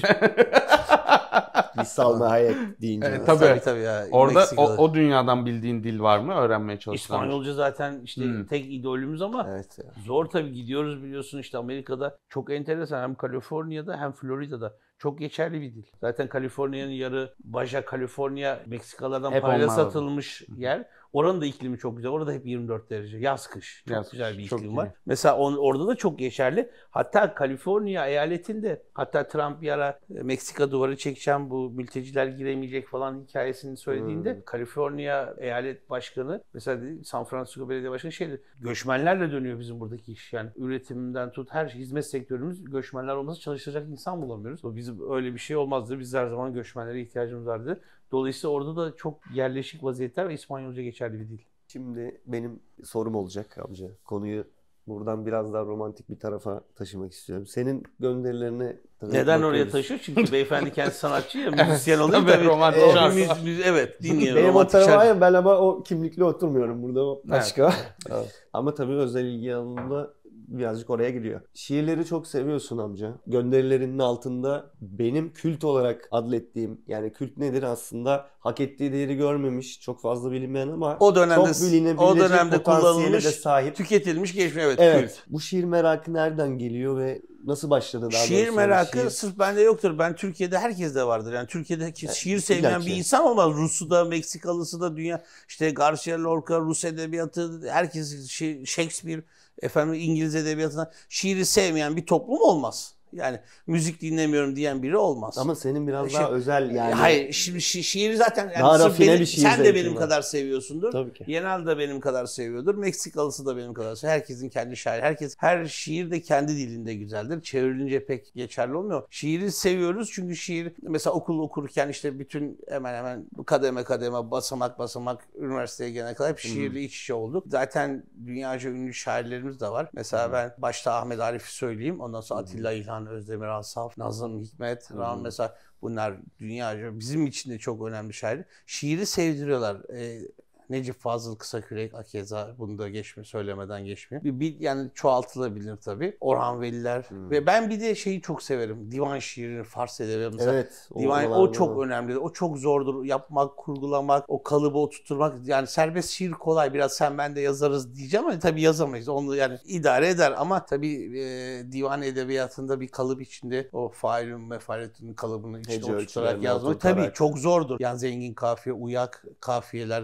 Bir Salma Hayek deyince. Evet, mesela. tabii. tabii tabii ya. Orada o, Meksika'da. o dünyadan bildiğin dil var mı öğrenmeye çalıştığın? İspanyolca zaten işte Hmm. tek idolümüz ama Evet ya. zor tabii gidiyoruz biliyorsun işte Amerika'da çok enteresan hem Kaliforniya'da hem Florida'da çok geçerli bir dil. Zaten Kaliforniya'nın yarı Baja California Meksikalardan Hep parayla onlar. satılmış yer. Oranın da iklimi çok güzel. Orada hep yirmi dört derece. Yaz kış. Çok Yaz, güzel bir kış, çok iklim iyi. var. Mesela on, orada da çok geçerli. Hatta Kaliforniya eyaletinde hatta Trump bir ara e, Meksika duvarı çekeceğim bu mülteciler giremeyecek falan hikayesini söylediğinde Hmm. Kaliforniya eyalet başkanı mesela dedi, San Francisco Belediye Başkanı şey dedi, göçmenlerle dönüyor bizim buradaki iş. Yani üretimden tut her şey, hizmet sektörümüz göçmenler olmasa çalışacak insan bulamıyoruz. O bizim öyle bir şey olmazdı. Biz her zaman göçmenlere ihtiyacımız vardı. Dolayısıyla orada da çok yerleşik vaziyetler ve İspanyolca geçerli bir dil. Şimdi benim sorum olacak amca. Konuyu buradan biraz daha romantik bir tarafa taşımak istiyorum. Senin gönderilerini tabii Neden oraya bakıyoruz. taşıyor? Çünkü beyefendi kendisi sanatçı ya, müzisyen oluyor tabii, tabii. romantik O şarkı. müz- müz- evet, dinleyelim. Benim o romantik tarafa şarkı. ya, ben ama o kimlikle oturmuyorum burada başka. Ama tabii özel ilgi alanında birazcık oraya giriyor. Şiirleri çok seviyorsun amca. Gönderilerinin altında benim kült olarak adlettiğim, yani kült nedir aslında, hak ettiği değeri görmemiş, çok fazla bilinmeyen ama O dönemde çok bilinebilecek o dönemde potansiyele kullanılmış, de sahip. tüketilmiş, geçmiş evet, Evet. kült. Bu şiir merakı nereden geliyor ve nasıl başladı daha Şiir doğrusu? merakı Şiir- sırf bende yoktur. Ben Türkiye'de herkeste vardır. Yani Türkiye'de ki- Evet, şiir sevmeyen illaki. bir insan olmaz. Rus'u da, Meksikalısı da, dünya işte Garcia Lorca, Rus edebiyatı, herkes şey, Shakespeare, efendim İngiliz edebiyatından şiiri sevmeyen bir toplum olmaz. Yani müzik dinlemiyorum diyen biri olmaz. Ama senin biraz Şimdi- daha özel yani. Hayır, şimdi şi- şiiri zaten yani Daha sırf rafine benim- bir şiir sen de zevkin benim var. kadar seviyorsundur. Tabii ki. Yenal da benim kadar seviyordur. Meksikalısı da benim kadar seviyor. Herkesin kendi şairi. Herkes her şiir de kendi dilinde güzeldir. Çevrilince pek geçerli olmuyor. Şiiri seviyoruz çünkü şiir mesela okul okurken işte bütün hemen hemen kademe kademe basamak basamak üniversiteye gelene kadar hep şiirle iç içe olduk. Zaten dünyaca ünlü şairlerimiz de var. Mesela ben başta Ahmet Arif'i söyleyeyim. Ondan sonra Atilla İlhan, Özdemir Asaf, Nazım Hikmet, Rahmi mesela bunlar dünyaca bizim için de çok önemli şair. Şiiri sevdiriyorlar. Ee, Necip Fazıl Kısakürek akeza bunu da geçmiyor, söylemeden geçmiyor. Bir, bir yani çoğaltılabilir tabii. Orhan Veliler Hmm. ve ben bir de şeyi çok severim. Divan şiirini, Fars edebiyatı mesela. Evet. Divan, o oralarda çok da. önemli. O çok zordur. Yapmak, kurgulamak, o kalıbı oturtturmak. Yani serbest şiir kolay. Biraz sen ben de yazarız diyeceğim ama tabii yazamayız. Onu yani idare eder ama tabii e, divan edebiyatında bir kalıp içinde o failün mefaletinin kalıbını içinde Hece oturtarak ölçülerini yazmak oturtarak. tabii çok zordur. Yani zengin kafiye, uyak kafiyeler, zengin kafiyeler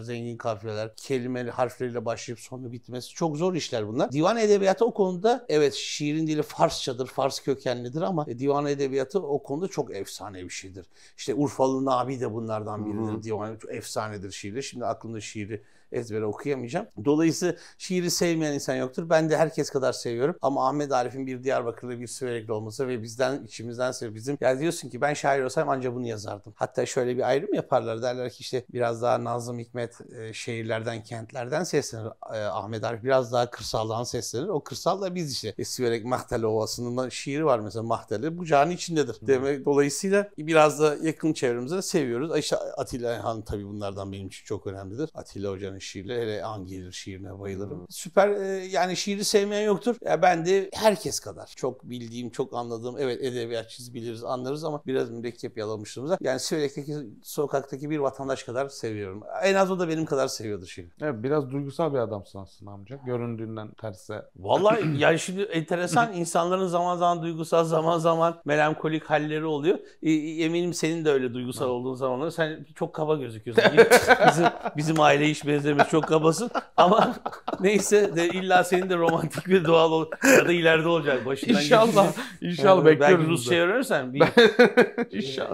kafiyeler, kelimeli harfleriyle başlayıp sonu bitmesi çok zor işler bunlar. Divan edebiyatı o konuda evet şiirin dili Farsçadır, Fars kökenlidir ama divan edebiyatı o konuda çok efsane bir şeydir. İşte Urfalı Nabi de bunlardan biridir. Hı-hı. Divan çok efsanedir şiiri. Şimdi aklımda şiiri ezbere okuyamayacağım. Dolayısıyla şiiri sevmeyen insan yoktur. Ben de herkes kadar seviyorum. Ama Ahmet Arif'in bir Diyarbakırlı bir Siverekli olması ve bizden, içimizden seviyor. Bizim, yani diyorsun ki ben şair olsam ancak bunu yazardım. Hatta şöyle bir ayrım yaparlar. Derler ki işte biraz daha Nazım Hikmet e, şehirlerden, kentlerden seslenir. E, Ahmet Arif biraz daha kırsaldan seslenir. O kırsal da biz işte. E, Siverek Mahteli Ovası'nın şiiri var mesela, Mahteli. Bu canın içindedir. Hmm. Demek, dolayısıyla biraz da yakın çevremizde seviyoruz. İşte Atilla Han tabii bunlardan benim için çok önemlidir. Atilla Hoca'nın şiirle, hele An Gelir şiirine bayılırım. Hmm. Süper, e, yani şiiri sevmeyen yoktur. Ya ben de herkes kadar çok bildiğim, çok anladığım, evet edebiyatçıyız, biliriz, anlarız ama biraz mürekkep yalamışlığımıza. Yani Siverek'teki, sokaktaki bir vatandaş kadar seviyorum. En az o da benim kadar seviyordu şiiri. Evet, biraz duygusal bir adamsın aslında amca. Göründüğünden terse. Vallahi yani şimdi enteresan, insanların zaman zaman duygusal, zaman zaman melankolik halleri oluyor. E, eminim senin de öyle duygusal olduğun zamanlar. Sen çok kaba gözüküyorsun. bizim, bizim aile hiç benzemiyor. Çok kabasın ama neyse de illa senin de romantik ve doğal ol ya da ileride olacak başından. İnşallah. İnşallah bekliyoruz. Belki Rusça öğrenirsen. Bir... İnşallah.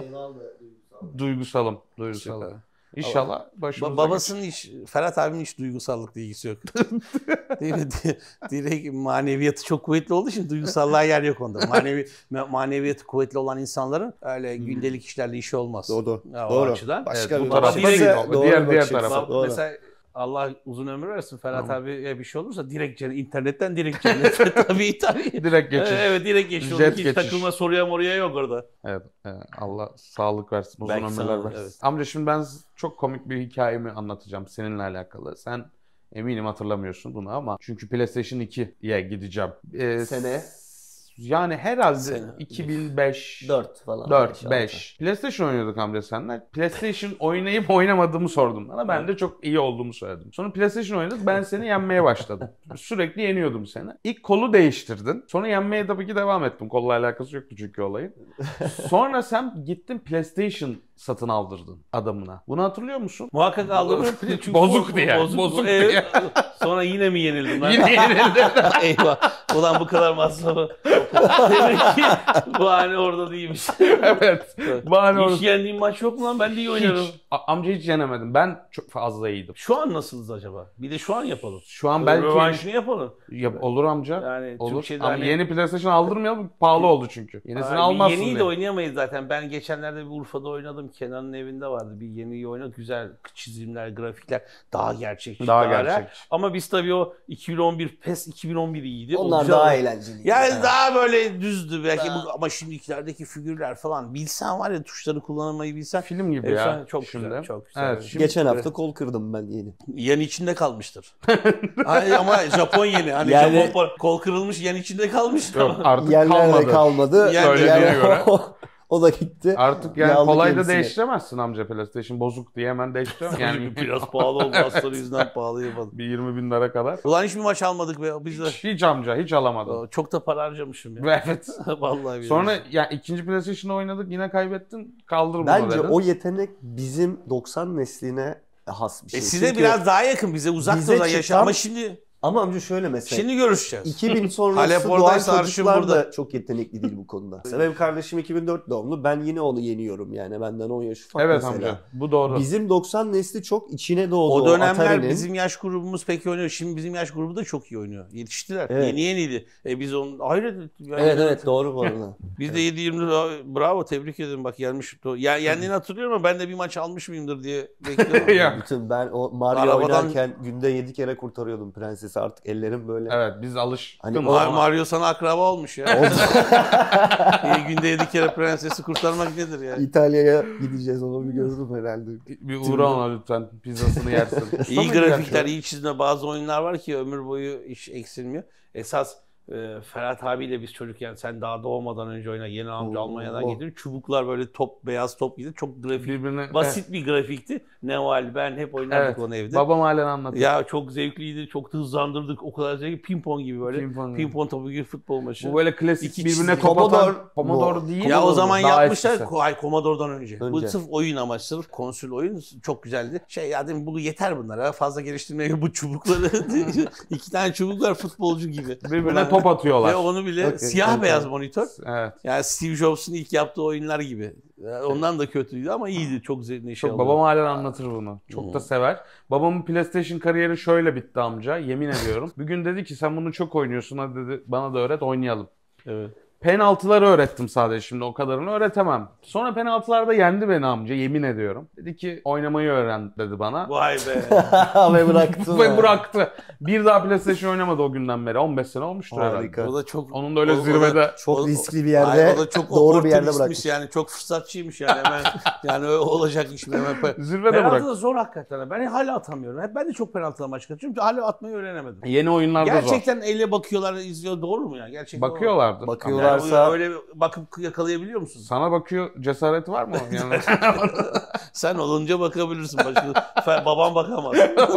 Duygusalım. Duygusalım. İnşallah başımıza babasının hiç, Ferhat abinin hiç duygusallıkla ilgisi yok. Değil mi? Direkt maneviyatı çok kuvvetli olduğu için duygusallığa yer yok onda. Manevi, maneviyatı kuvvetli olan insanların öyle gündelik işlerle işi olmaz. Doğru. Ya, Doğru. O açıdan. Başka evet, bir tarafı. Diğer diğer tarafa. Mesela Allah uzun ömür versin. Ferhat tamam. abiye bir şey olursa direkt cennet, internetten direkt cennete tabii tabii. Direkt geçiş. Evet direkt geçiş. Hiç geçiş. Takılma soruya moruya yok orada. Evet, evet. Allah sağlık versin. Uzun Belki ömürler versin. Evet. Amca şimdi ben çok komik bir hikayemi anlatacağım seninle alakalı. Sen eminim hatırlamıyorsun bunu ama çünkü PlayStation ikiye gideceğim. Ee, Sene? Yani herhalde Sene. iki bin beş dört falan. dört beş PlayStation oynuyorduk amca senle. PlayStation oynayıp oynamadığımı sordum bana. Ben de çok iyi olduğumu söyledim. Sonra PlayStation oynadık. Ben seni yenmeye başladım. Sürekli yeniyordum seni. İlk kolu değiştirdin. Sonra yenmeye tabii ki devam ettim. Kolla alakası yoktu çünkü olayın. Sonra sen gittin PlayStation satın aldırdın adamına. Bunu hatırlıyor musun? Muhakkak aldırdım. Bozuk diye. Bozuk, Bozuk evet. diye. Sonra yine mi yenildim lan? Yine yenildim. Eyvah. Ulan bu kadar masrafı. Demek ki bahane orada değilmiş. Evet. Bahane orada. Hiç yendiğim maç yok mu lan? Ben de iyi oynarım. Hiç. A- amca hiç yenemedim. Ben çok fazla iyiydim. Şu an nasılız acaba? Bir de şu an yapalım. Şu an belki... Rövanşını yapalım. Yap, olur amca. Yani olur. Ama hani... yeni PlayStation aldırmayalım. Pahalı oldu çünkü. Yenisini yani almazsın Yeniyi diye. de oynayamayız zaten. Ben geçenlerde bir Urfa'da oynadım. Kenan'ın evinde vardı. Bir yeniyi oynadık. Güzel çizimler, grafikler. Daha gerçekçi. Daha, daha gerçekçi. Ama biz tabii o iki bin on bir PES iki bin on bir iyiydi. Onlar daha eğlenceli. Yani ha. Daha böyle düzdü belki bu, ama şimdikilerdeki figürler falan bilsen var ya, tuşları kullanmayı bilsen. Film gibi efsane, ya. çok şimdi. güzel, çok güzel. Evet, şimdi Geçen hafta kol kırdım ben yeni. Yen içinde kalmıştır. Hani, ama Japon yeni. Hani yani, Japon kol kırılmış, yen içinde kalmış. Yok, artık Yerlerde kalmadı. kalmadı. Söylediğine göre. O da gitti. Artık yani Yaldı kolay kendisine. Da değiştiremezsin amca, PlayStation bozuk diye hemen değiştiremezsin. Yani biraz pahalı oldu, hastalığı yüzünden pahalı yapalım. Bir yirmi bin lira kadar. Ulan hiçbir maç almadık be biz de. Hiç, hiç amca hiç alamadım. Çok da para harcamışım ya. Evet. Vallahi. Sonra ya yani ikinci PlayStation'ı oynadık, yine kaybettin. Kaldır bunu Bence dedin. o yetenek bizim doksan nesline has bir şey. E size Çünkü biraz daha yakın, bize uzak da yaşa ama şimdi. Ama amca şöyle mesela. Şimdi görüşeceğiz. iki bin sonrası doğan çocuklar da çok yetenekli değil bu konuda. Benim kardeşim iki bin dört doğumlu. Ben yine onu yeniyorum yani. Benden on yaş ufak evet mesela. Evet amca. Bu doğru. Bizim doksan nesli çok içine doğdu. O dönemler Atari'nin. Bizim yaş grubumuz pek iyi oynuyor. Şimdi bizim yaş grubu da çok iyi oynuyor. Yetiştiler. Evet. Yeni yeniydi. E biz onun hayret. Yani evet evet doğru bu arada. Biz de yedi yirmi bravo, tebrik ederim, bak gelmiş. Ya yendiğini hatırlıyorum ama ben de bir maç almış mıyımdır diye bekliyorum. Bütün ben o Mario Arabadan... oynarken günde yedi kere kurtarıyordum prensesi, artık ellerim böyle. Evet biz alış. Hani o... Mario sana akraba olmuş ya. Günde yedi kere prensesi kurtarmak nedir ya? İtalya'ya gideceğiz, onu bir görürüm herhalde. Bir uğra ona lütfen, pizzasını yersin. İyi grafikler, iyi çizme, bazı oyunlar var ki ömür boyu hiç eksilmiyor. Esas e, Ferhat abiyle biz çocukken sen daha doğmadan önce oyna yeni amca Oo. Almanya'dan getirdi. Çubuklar böyle top beyaz top giydi. Çok grafik. Birbirine, Basit evet. bir grafikti. Neval ben hep oynardık Evet. onu evde. Babam halen anlatıyor. Ya çok zevkliydi. Çok da hızlandırdık. O kadar zevkli. Pimpon gibi böyle. Pimpon. Pimpon topu gibi futbol maçı. Bu böyle klasik İki birbirine çizgi. top atan Commodore Commodore bu. değil. Ya o zaman Daha yapmışlar. eskisi. Ko- Ay Commodore'dan önce. Önce. Bu sırf oyun amaçlı, sırf konsol oyun çok güzeldi. Şey ya dedim bu yeter bunlara. Fazla geliştirmeye bu çubukları. iki tane çubuk var futbolcu gibi. Birbirine Ulan- top atıyorlar. Ve onu bile Okay, siyah okay. beyaz monitör. Evet. Yani Steve Jobs'un ilk yaptığı oyunlar gibi. Yani ondan da kötüydü ama iyiydi. Çok zevkli şey Çok, oldu. babam halen anlatır bunu. Çok Hmm. da sever. Babamın PlayStation kariyeri şöyle bitti amca. Yemin ediyorum. Bir gün dedi ki sen bunu çok oynuyorsun. Hadi dedi bana da öğret oynayalım. Evet. Penaltıları öğrettim sadece, şimdi o kadarını öğretemem. Sonra penaltılarda yendi beni amca, yemin ediyorum. Dedi ki oynamayı öğren dedi bana. Vay be. Ve bıraktı. Ve bıraktı. Bir daha PlayStation oynamadı o günden beri. on beş sene olmuştur Harika. herhalde. O da çok Onun da öyle o- o da- zirvede. Çok O- riskli bir yerde, Ay, o da çok doğru bir yerde oportunistmiş bırakmış. yani. Çok fırsatçıymış yani. Hemen, yani öyle olacak iş mi? Hemen. Zirvede Penaltı bıraktı. da zor hakikaten. Ben hala atamıyorum. Hep ben de çok penaltıla maç kaçıyorum. Çünkü hala atmayı öğrenemedim. Yeni oyunlarda zor. Gerçekten elle bakıyorlar, izliyor. Doğru mu ya? Gerçekten Bakıyorlardı. Bakıyorlar. Yani Bakıyorlarsa- öyle bakıp yakalayabiliyor musun? Sana bakıyor, cesareti var mı? Yani Sen olunca bakabilirsin. Başka, babam bakamaz.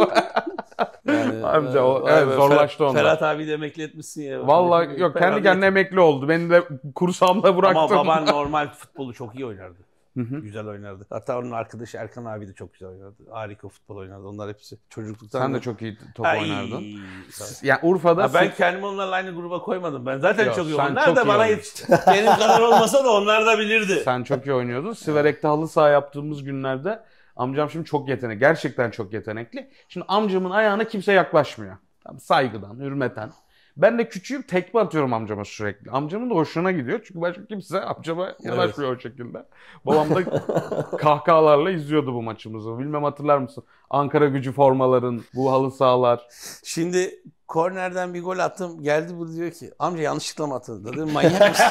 Yani, Amca o- vay evet, be, zorlaştı onlar. Ferhat abi de emekli etmişsin ya. vallahi yok, kendi Ferhat- kendine emekli oldu. Beni de kursağımda bıraktı. Ama baban normal futbolu çok iyi oynardı. Hı hı. Güzel oynardı. Hatta onun arkadaşı Erkan abi de çok güzel oynardı. Harika futbol oynardı. Onlar hepsi çocukluktan. Sen de beri- çok iyi top Ay, oynardın. tabii. Yani Urfa'da Ha, ben kendimi onlarla aynı gruba koymadım. Ben zaten Yok, çok iyi. sen Onlar çok da iyi bana oynadın. yetişti. Benim kadar olmasa da onlar da bilirdi. sen çok iyi oynuyordun. Siverek'te halı saha yaptığımız günlerde amcam şimdi çok yetenekli. Gerçekten çok yetenekli. Şimdi amcamın ayağına kimse yaklaşmıyor. Tamam, saygıdan, hürmeten. Ben de küçüğüm, tekme atıyorum amcama sürekli. Amcamın da hoşuna gidiyor. Çünkü başka kimse amcama yanaşmıyor o şekilde. Babam da kahkahalarla izliyordu bu maçımızı. Bilmem hatırlar mısın? Ankara Gücü formaların, bu halı sahalar. Şimdi kornerden bir gol attım. Geldi bu diyor ki amca yanlışlıkla mı atıldı? Dedim manyak mısın?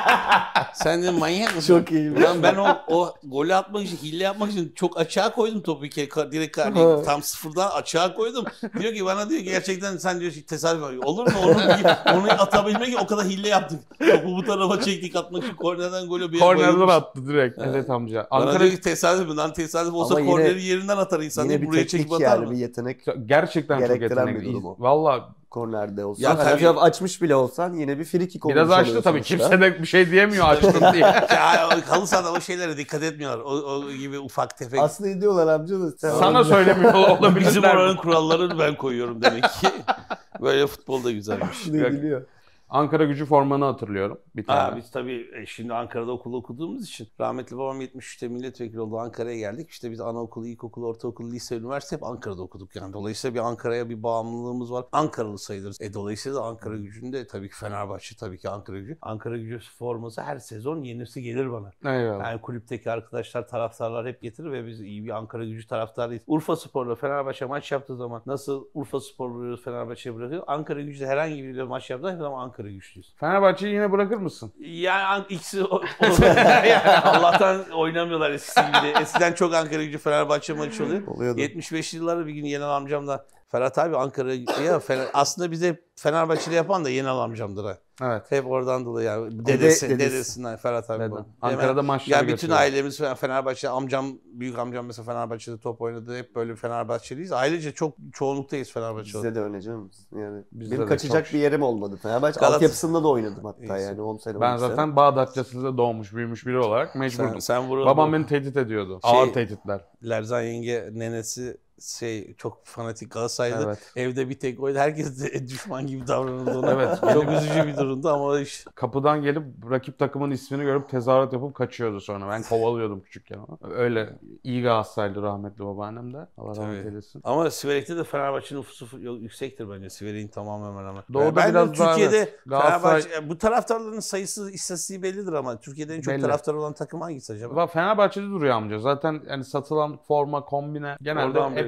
Sen dedim manyak mısın? Çok iyi. Ulan ben o, o golü atmak için, hile yapmak için çok açığa koydum topu bir kere. Ka- Direkt hani tam sıfırdan açığa koydum. Diyor ki bana diyor ki gerçekten sen diyor tesadüf var. Olur mu? Onu, onu atabilmek için o kadar hile yaptık. Topu bu tarafa çektik atmak için kornerden golü bir Kornerden attı direkt. Evet. Evet amca. Bana Ankara diyor ki tesadüf mü? Lan tesadüf olsa Ama yine- korneri yerinden atar insan. Yine Değil, bir buraya çekip teknik atar yani, mı? bir yetenek gerçekten çok gerektiren bir yetenekli. durum o. Valla kornerde olsa. Ya Ya, tabii- hafif açmış bile olsan yine bir free kick olmuş biraz açtı oluyor tabii. sonuçta. Kimse de bir şey diyemiyor açtın diye. Ya halı sahada o şeylere dikkat etmiyorlar. O, o gibi ufak tefek. Aslında ediyorlar amca da. Sen Sana söylemiyor olabilirler. Bizim oranın kurallarını ben koyuyorum demek ki. Böyle futbol da güzelmiş. Ne biliyor? Ankara Gücü formanı hatırlıyorum bir tane. Ha, biz tabii e, şimdi Ankara'da okul okuduğumuz için rahmetli babam yetmiş üçte milletvekili oldu, Ankara'ya geldik. İşte biz anaokulu, ilkokul, ortaokul, lise, üniversite hep Ankara'da okuduk yani. Dolayısıyla bir Ankara'ya bir bağımlılığımız var. Ankaralı sayılırız. E, dolayısıyla da Ankara Gücü'nde tabii ki Fenerbahçe, tabii ki Ankara Gücü. Ankara Gücü forması her sezon yenisi gelir bana. Eyvallah. Yani kulüpteki arkadaşlar, taraftarlar hep getirir ve biz iyi bir Ankara Gücü taraftarıyız. Urfa Spor'la Fenerbahçe maç yaptığı zaman nasıl Urfa Spor vuruyoruz, Fenerbahçe'ye bırakıyoruz. Ankara Gücü'de herhangi bir maç yaptığı zaman Ankara Güçlüyüz. Fenerbahçe'yi yine bırakır mısın? Yani ikisi o, o- yani Allah'tan oynamıyorlar eskisi gibi. Eskiden çok Ankara Gücü Fenerbahçe maçı oluyor. Oluyordu. yetmiş beşli yıllarda bir gün Yenal amcamla Ferhat abi Ankara ya Fener, aslında bize Fenerbahçeli yapan da Yenal amcamdır ha. Evet. Hep oradan dolayı yani. Dedesi, dedesi. dedesinden Ferhat abi. Neden? bu. Ankara'da Hemen- maçlara Ya bütün götürüyor. ailemiz Fenerbahçe, amcam, büyük amcam mesela Fenerbahçe'de top oynadı. Hep böyle Fenerbahçeliyiz. Ailece çok çoğunluktayız Fenerbahçe olarak. Bizde de öyle canım. Yani Bizde benim de kaçacak çok- bir yerim olmadı. Fenerbahçe Galatasaray- altyapısında da oynadım hatta İyisi. yani on sene Ben on sene. zaten Bağdatçası'da doğmuş, büyümüş biri olarak mecburdum. Sen, sen vurul- Babam beni tehdit ediyordu. Şey- Ağır tehditler. Lerzan yenge nenesi şey çok fanatik Galatasaraylı. Evet. Evde bir tek oydu. Herkes de düşman gibi davranıldı ona. Evet. Çok üzücü bir durumdu ama o iş. Kapıdan gelip rakip takımın ismini görüp tezahürat yapıp kaçıyordu sonra. Ben kovalıyordum küçükken ama. Öyle iyi Galatasaraylı rahmetli babaannem de. Allah rahmet Tabii. eylesin. Ama Siverek'te de Fenerbahçe'nin nüfusu yüksektir bence. Siverek'in tamamen hemen hemen. Doğuda ben biraz de daha Türkiye'de evet. Galatasaray- Fenerbahçe, bu taraftarların sayısı istatistiği bellidir ama Türkiye'de en çok Belli. taraftar olan takım hangisi acaba? Bak Fenerbahçe'de duruyor amca. Zaten yani satılan forma, kombine genelde Oradan hep belli.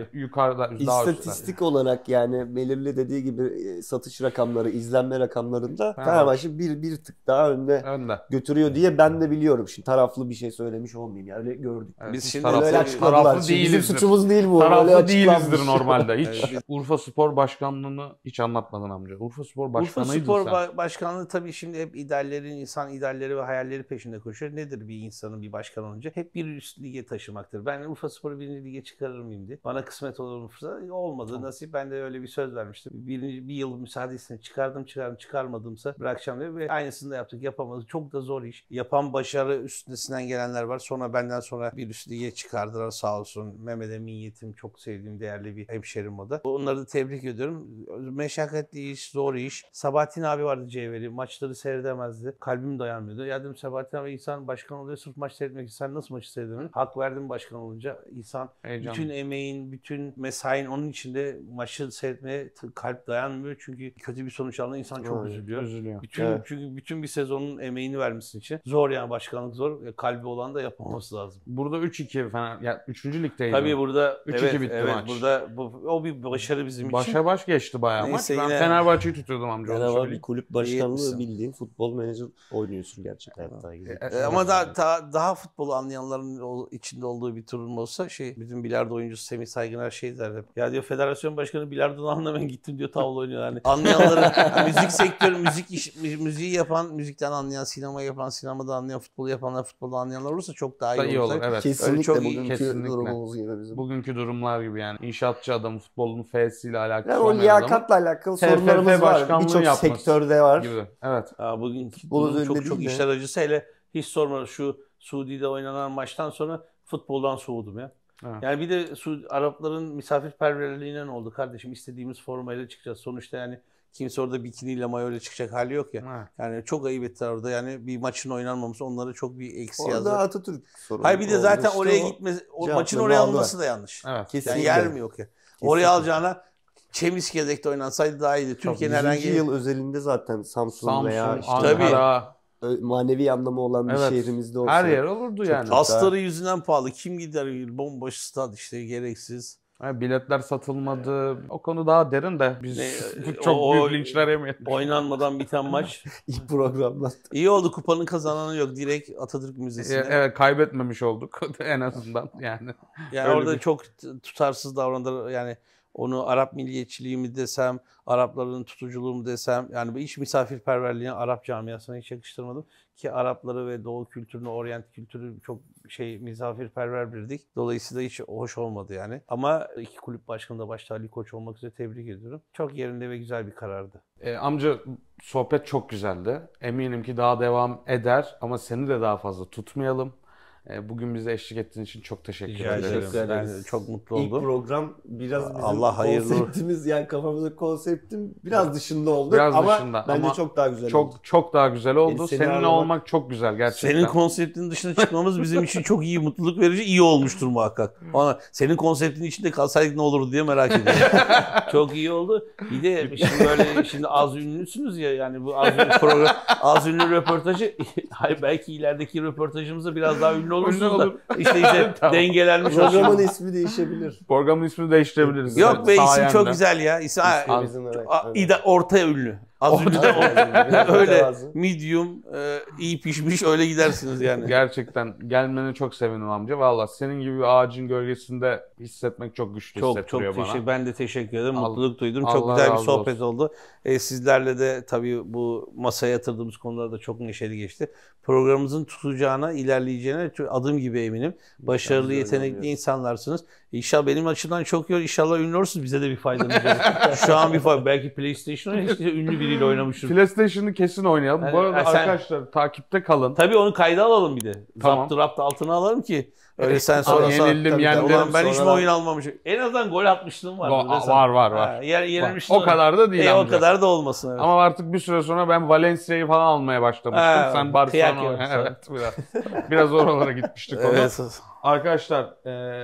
Hayır, yukarıda, daha üstte. İstatistik olarak yani belirli dediği gibi e, satış rakamları, izlenme rakamlarında Ha. Fenerbahçe bir, bir tık daha önde Önde. götürüyor diye ben de biliyorum. Şimdi taraflı bir şey söylemiş olmayayım. Yani öyle gördük. Evet, Biz biz şimdi taraflı, Öyle açıkladılar. taraflı Şimdi bizim değilizdir. suçumuz değil bu. Öyle Taraflı açıklanmış. değilizdir normalde. Hiç Evet. Urfa Spor Başkanlığı'nı hiç anlatmadın amca. Urfa Spor Urfa Başkanı'ydın Spor sen. Ba- Başkanlığı tabii şimdi hep ideallerin, insan idealleri ve hayalleri peşinde koşuyor. Nedir bir insanın bir başkan olunca? Hep bir üst lige taşımaktır. Ben Urfa Spor'u birinci lige çıkarır mıyım diye. Bana kısmet olursa olmadı. Tamam. Nasip, ben de öyle bir söz vermiştim. Birinci, bir yıl müsaade istedim. Çıkardım çıkardım çıkarmadımsa bırakacağım diye ve aynısını da yaptık. Yapamadık. Çok da zor iş. Yapan başarı üstesinden gelenler var. Sonra benden sonra bir üst lige çıkardılar sağ olsun. Mehmet Emin Yetim, çok sevdiğim değerli bir hemşerim o da. Onları da tebrik ediyorum. Meşakkatli iş, zor iş. Sabahattin abi vardı Cevheri. Maçları seyredemezdi. Kalbim dayanmıyordu. Ya dedim Sabahattin abi, insan başkan oluyor sırf maç seyretmek için. Sen nasıl maçı seyredemiyorsun? Hak verdim başkan olunca. İnsan Heyecan. bütün emeğin, bütün mesain onun içinde maçı seyretmeye t- kalp dayanmıyor. Çünkü kötü bir sonuç aldığında insan çok Evet, üzülüyor. Üzülüyor. Bütün, Evet. Çünkü bütün bir sezonun emeğini vermişsin için. Zor yani, başkanlık zor. E, Kalbi olan da yapamaması lazım. Burada üç iki Fener, ya üçüncü ligdeydi. Tabii burada üç evet, iki bitti evet, maç. burada bu, o bir başarı bizim için. Başa baş geçti bayağı maç. Neyse, Ben yine- Fenerbahçe'yi tutuyordum amca. onu Fenerbahçe bir söyleyeyim. kulüp İyi başkanlığı etmişsin. bildiğin futbol menajer oynuyorsun gerçekten. Hatta gibi. E, E, Ama daha, daha, daha futbolu anlayanların o- içinde olduğu bir turnuva olsa şey, bizim bilardo oyuncusu Semih Saygıner şey der hep. Ya diyor, federasyon başkanı bilardodan anlamayan gittim diyor, tavla oynuyor. Yani anlayanların müzik sektörü, müzik iş, mü- müziği yapan, müzikten anlayan, sinema yapan, sinemada anlayan, futbolu yapanlar, futbolu anlayanlar olursa çok daha iyi, Da iyi olur, olacak. evet. Kesinlikle çok iyi, bugünkü kesinlikle. durumumuz gibi bizim. Bugünkü durumlar gibi yani. İnşaatçı adam, futbolun F'siyle alakası Yani o olmayan adamın liyakatla alakalı T F F sorunlarımız var. başkanlığı Birçok yapması sektörde var. gibi. Evet. Aa, bugün Futbol durum çok üzerinde çok değil de. işler acısı. Hele hiç sorma, şu Suudi'de oynanan maçtan sonra futboldan soğudum ya. Evet. Yani bir de Su- Arapların misafirperverliğine ne oldu kardeşim? İstediğimiz formayla çıkacağız. Sonuçta yani kimse orada bikiniyle, mayoyla çıkacak hali yok ya. Evet. Yani çok ayıp ettiler orada. Yani bir maçın oynanmaması onlara çok bir eksi Orada yazdı. Atatürk sorunu. Hayır, bir de oldu. zaten İşte oraya o gitmesi, o cevaplarını maçın oraya aldılar. alınması da yanlış. Evet. Yani Kesinlikle. yer mi yok ya? Oraya alacağına Çemiske'deki oynansaydı daha iyiydi. Türkiye'nin yüzüncü herhangi yıl özelinde zaten Samsun, Samsun, veya işte Ankara. ö- manevi anlamı olan bir Evet. şehrimizde olsa. Her yer olurdu yani. çok- astarı yüzünden pahalı. Kim gider? Bomboş stad işte, gereksiz. Yani biletler satılmadı. O konu daha derin de biz Ne, çok o- büyük o- linçler yemeyelim. Oynanmadan biten maç. İlk programdan. İyi oldu, kupanın kazananı yok. Direkt Atatürk E, Müzesi'ne. Evet, kaybetmemiş olduk en azından yani. Yani öyle orada bir- çok t- tutarsız davrandılar. Yani onu Arap milliyetçiliği mi desem, Arapların tutuculuğu mu desem, yani hiç misafirperverliğine Arap camiasına hiç yakıştırmadım. Ki Arapları ve Doğu kültürünü, Orient kültürü çok şey misafirperver birdik. Dolayısıyla hiç hoş olmadı yani. Ama iki kulüp başkanı da başta Ali Koç olmak üzere tebrik ediyorum. Çok yerinde ve güzel bir karardı. E, amca, sohbet çok güzeldi. Eminim ki daha devam eder ama seni de daha fazla tutmayalım. E, bugün bize eşlik ettiğin için çok teşekkür Rica ederiz. ederim. Teşekkür ederiz. Ben çok mutlu İlk oldum. program biraz bizim Allah hayırlı- konseptimiz, yani kafamızdaki konseptin biraz dışında oldu Biraz ama dışında bence ama çok daha güzel oldu. Çok çok daha güzel oldu. Yani seni Seninle ağırlamak- olmak çok güzel gerçekten. Senin konseptinin dışına çıkmamız bizim için çok iyi, mutluluk verici, iyi olmuştur muhakkak. Ama senin konseptinin içinde kalsaydık ne olurdu diye merak ediyorum. Çok iyi oldu. Bir de şimdi böyle, şimdi az ünlüsünüz ya, yani bu az ünlü program, az ünlü röportajı, hayır belki ilerideki röportajımızda biraz daha ünlü olursunuz Ünlü da olur. işte işte Tamam. dengelenmiş Programın olsun. ismi değişebilir. Programın ismini değiştirebiliriz. Yok be, isim Sayende. çok güzel ya. İsim, ha, İsmi bizim, evet, a- evet. ida- orta ünlü. Az ünlü de Biraz o- öyle mütevazı. medium, e, iyi pişmiş, öyle gidersiniz yani. Gerçekten gelmeni çok sevindim amca. Valla senin gibi bir ağacın gölgesinde hissetmek çok güçlü Çok çok hissettiriyor bana. teşekkür. Ben de teşekkür ederim. Allah- Mutluluk duydum. Allah Çok güzel bir razı sohbet olsun. oldu. E, sizlerle de tabii bu masaya yatırdığımız konular da çok neşeli geçti. Programımızın tutacağına, ilerleyeceğine çok- adım gibi eminim. Başarılı, Biz de öyle yetenekli umuyoruz. insanlarsınız. İnşallah benim açımdan çok iyi olur. İnşallah ünlü olursunuz. Bize de bir faydanız olur. Şu an bir fayda. Belki PlayStation oynuyor. İşte ünlü biriyle oynamışım. PlayStation'ı kesin oynayalım. Yani, Bu arada e, sen- arkadaşlar takipte kalın. Tabii onu kayda alalım bir de. Tamam. Zaptı raptı altına alalım ki. Öyle sen Aa, sonra sonra. yenildim, tabii, yendim. Ulan ben hiç mi Sonradan- oyun almamışım? En azından gol atmışlığım var. Var, Mesela. var, var, var. Ha, yer, yenilmiştim. O kadar da değil E, o amca. kadar da olmasın. Evet. Ama artık bir süre sonra ben Valencia'yı falan almaya başlamıştım. Ha, Sen kıyak Barcelona. yoksa. Evet, biraz. Biraz oralara gitmiştik onu. Evet. Arkadaşlar, e,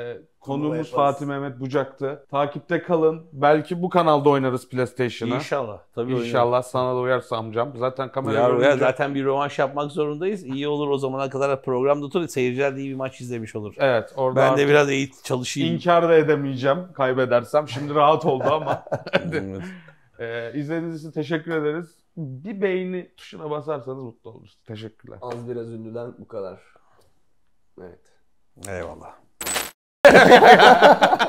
Konuğumuz yaparız. Fatih Mehmet Bucak'tı. Takipte kalın. Belki bu kanalda oynarız PlayStation'ı. İnşallah. Tabii İnşallah sana da uyarsa amcam. Zaten kamera Uyar, uyar. görünce... Zaten bir rövanş yapmak zorundayız. İyi olur o zamana kadar programda oturur. Seyirciler de iyi bir maç izlemiş olur. Evet. Orada Ben artık de biraz eğit çalışayım. inkar da edemeyeceğim kaybedersem. Şimdi rahat oldu ama. Evet. ee, izlediğiniz için teşekkür ederiz. Bir beğeni tuşuna basarsanız mutlu oluruz. Teşekkürler. Az biraz ünlüden bu kadar. Evet. Eyvallah.